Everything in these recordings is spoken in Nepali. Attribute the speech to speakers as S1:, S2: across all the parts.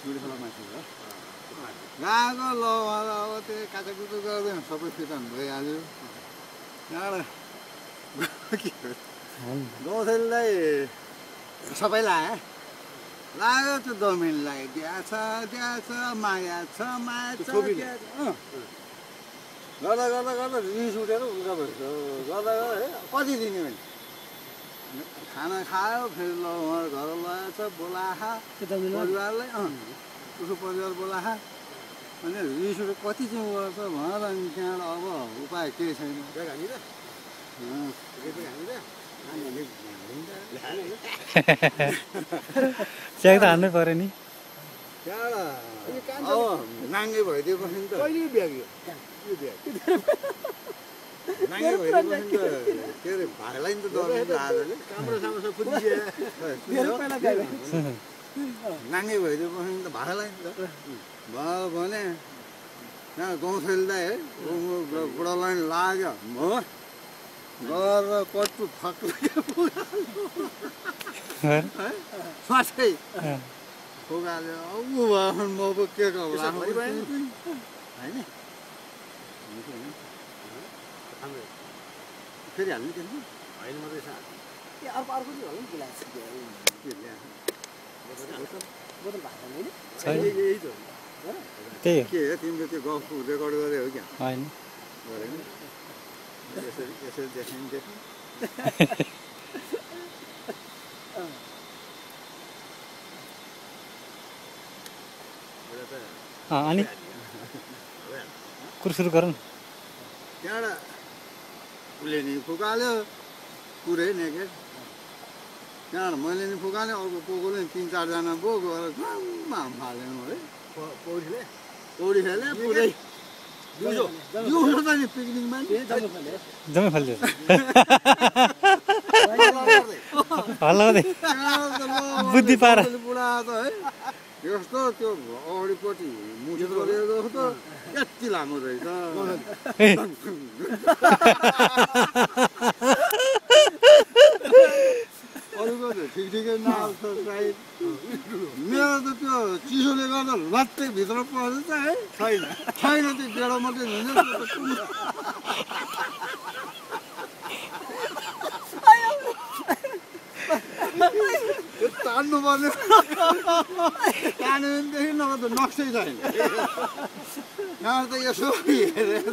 S1: गुडीसला माथि हो गएको ल अब त्यो काचाकुचु गर्दैन सबै फिर्ता भइहाल्यो त्यहाँबाट गौथलीलाई सबै लाग्यो त्यो दमेनलाई दिएछ माया छ गर्दा गर्दा गर्दा रिस उठेर उल्का भएछ गर्दा गर्दा कति दिने भने खाना खायो फेरि ल घर लगाएछ बोलाखा परिवारलाई उसको परिवार बोलाखा अनि रिस उठेर कति चाहिँ गर्छ भनेर अनि त्यहाँबाट अब उपाय केही छैन
S2: च्याक त हान्नै पर्यो नि
S1: त्यहाँबाट अब नाङ्गे भइदिएपछि नि त नाङ्गे भइदिएपछि त के अरे भाइलाई नि त डराउँछ आजले नाङ्गे भइदिएपछि नि त भाइलाई नि त भयो भने त्यहाँ गौथलीलाई है बुढालाई लाग्यो हो गरेर कट्टु फक्कै साँच्चै फुगाल्यो ऊ भयो म पो के होइन फेरि हाल्नु त्यसमा होइन मात्रै
S2: त्यही
S1: के तिमीले त्यो गफ रेकर्ड गरे हो क्या
S2: होइन
S1: गरेन यसरी देखाइन्छ
S2: अनि कुरो सुरु गरौँ
S1: त्यहाँबाट उसले नि फुकाल्यो पुरै नेकेट त्यहाँबाट मैले नि फुकालेँ अर्को कोकोले 3-4जना पो गएर घाम फाल्यो है पौडी खेले पुरै दिउँसो त नि पिकनिकमा
S2: जम्मै फाल्यो हल्ला बुद्धि पार
S1: बुढा त है यस्तो त्यो अगाडिपट्टि मुठो गरेको जस्तो यति लामो रहेछ अरूको त ठिक ठिकै नाल्छ सायद मेरो त त्यो चिसोले गर्दा लट्टै भित्र पर्छ है छैन त्यो गेडा मात्रै हुन्छ तान्नु पर्ने तान्यो भनेदेखि नभए त नक्सै छैन यहाँ त यसो हेरेर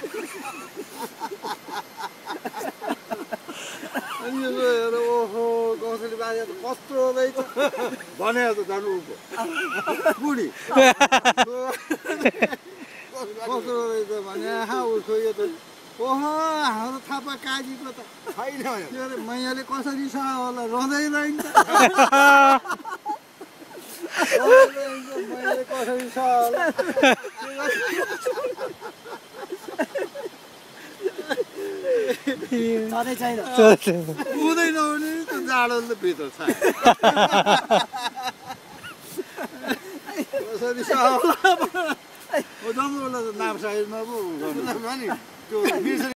S1: अनि यसो हेरेर ओहो गौथली बाजे त कस्तो रहेछ भनेर त जानु बुढी कस्तो रहेछ भने उसको यो त ओहो हाम्रो थापा काजीको त छैन के अरे मैयाले कसरी छ होला रहँदै रहन्छ मैयाले कसरी छ होला हुँदैन भने त जाडोले भित्र छ कसरी छ होला जम्मै उसलाई त नाप साइजमा पो गर्नु त्यो